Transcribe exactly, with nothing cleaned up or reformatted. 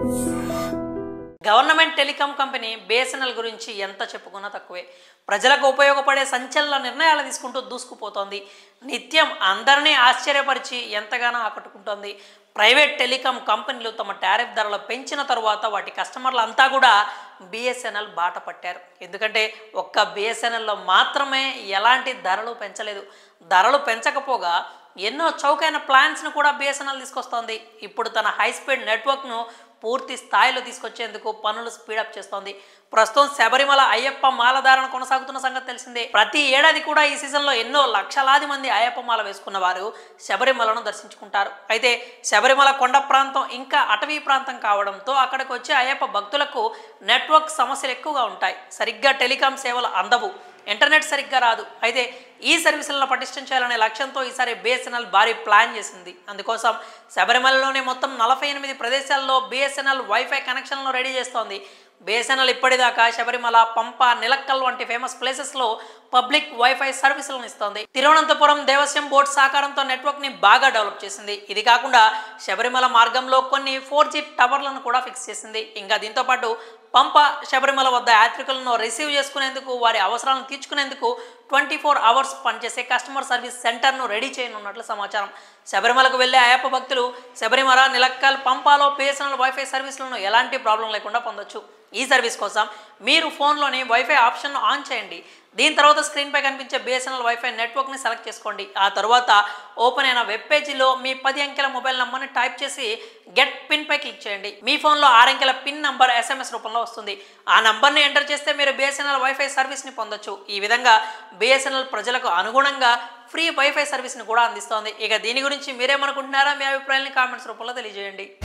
Government telecom company BSNL గురించి ఎంత చెప్పుకున్నా తక్కువే. ప్రజలకు ఉపయోగపడే సంచలన నిర్ణయాలు తీసుకుంటూ దూసుకుపోతోంది. నిత్యం అందరినీ ఆశ్చర్యపరిచి ఎంతగానో ఆకట్టుకుంటోంది. ప్రైవేట్ టెలికాం కంపెనీలు తమ టారిఫ్ ధరలు పెంచిన తరువాత వాటి కస్టమర్లు అంతా కూడా బిఎస్ఎన్ఎల్ బాట పట్టారు. ఎందుకంటే ఒక్క బిఎస్ఎన్ఎల్లో మాత్రమే ఎలాంటి ధరలు పెంచలేదు. ధరలు పెంచకపోగా ఎన్నో చౌకైన ప్లాన్స్ను కూడా బిఎస్ఎన్ఎల్ తీసుకొస్తోంది. ఇప్పుడు తన హై స్పీడ్ నెట్వర్క్ను పూర్తి స్థాయిలో తీసుకొచ్చేందుకు పనులు స్పీడప్ చేస్తోంది. ప్రస్తుతం శబరిమల అయ్యప్ప మాలధారణ కొనసాగుతున్న సంగతి తెలిసిందే. ప్రతి ఏడాది కూడా ఈ సీజన్లో ఎన్నో లక్షలాది మంది అయ్యప్ప మాల వేసుకున్న వారు శబరిమలను దర్శించుకుంటారు. అయితే శబరిమల కొండ ప్రాంతం ఇంకా అటవీ ప్రాంతం కావడంతో అక్కడికి వచ్చే అయ్యప్ప భక్తులకు నెట్వర్క్ సమస్యలు ఎక్కువగా ఉంటాయి. సరిగ్గా టెలికాం సేవలు అందవు, ఇంటర్నెట్ సరిగ్గా రాదు. అయితే ఈ సర్వీసులను పటిష్టం చేయాలనే లక్ష్యంతో ఈసారి బిఎస్ఎన్ఎల్ భారీ ప్లాన్ చేసింది. అందుకోసం శబరిమలలోనే మొత్తం నలభై ఎనిమిది ప్రదేశాల్లో బిఎస్ఎన్ఎల్ వైఫై కనెక్షన్లను రెడీ చేస్తోంది. బిఎస్ఎన్ఎల్ ఇప్పటిదాకా శబరిమల, పంప, నిలక్కల్ వంటి ఫేమస్ ప్లేసెస్లో పబ్లిక్ వైఫై సర్వీసులను ఇస్తోంది. తిరువనంతపురం దేవస్వం బోర్డు సహకారంతో నెట్వర్క్ని బాగా డెవలప్ చేసింది. ఇది కాకుండా శబరిమల మార్గంలో కొన్ని ఫోర్ జీ టవర్లను కూడా ఫిక్స్ చేసింది. ఇంకా దీంతో పాటు పంప, శబరిమల వద్ద యాత్రికులను రిసీవ్ చేసుకునేందుకు, వారి అవసరాలను తీర్చుకునేందుకు ట్వంటీ ఫోర్ అవర్స్ పనిచేసే కస్టమర్ సర్వీస్ సెంటర్ను రెడీ చేయనున్నట్లు సమాచారం. శబరిమలకు వెళ్లే అయ్యప్ప భక్తులు శబరిమల, నిలక్కల్, పంపాలో బిఎస్ఎన్ఎల్ వైఫై సర్వీసులను ఎలాంటి ప్రాబ్లం లేకుండా పొందొచ్చు. ఈ సర్వీస్ కోసం మీరు ఫోన్లోని వైఫై ఆప్షన్ను ఆన్ చేయండి. దీని తర్వాత స్క్రీన్పై కనిపించే బిఎస్ఎన్ఎల్ వైఫై నెట్వర్క్ని సెలెక్ట్ చేసుకోండి. ఆ తర్వాత ఓపెన్ అయిన వెబ్ పేజీలో మీ పది అంకెల మొబైల్ నెంబర్ని టైప్ చేసి గెట్ పిన్పై క్లిక్ చేయండి. మీ ఫోన్లో ఆరు అంకెల పిన్ నంబర్ ఎస్ఎంఎస్ రూపంలో వస్తుంది. ఆ నంబర్ని ఎంటర్ చేస్తే మీరు బిఎస్ఎన్ఎల్ వైఫై సర్వీస్ని పొందొచ్చు. ఈ విధంగా బిఎస్ఎన్ఎల్ ప్రజలకు అనుగుణంగా ఫ్రీ వైఫై సర్వీస్ని కూడా అందిస్తోంది. ఇక దీని గురించి మీరేమనుకుంటున్నారా? మీ అభిప్రాయాన్ని కామెంట్స్ రూపంలో తెలియజేయండి.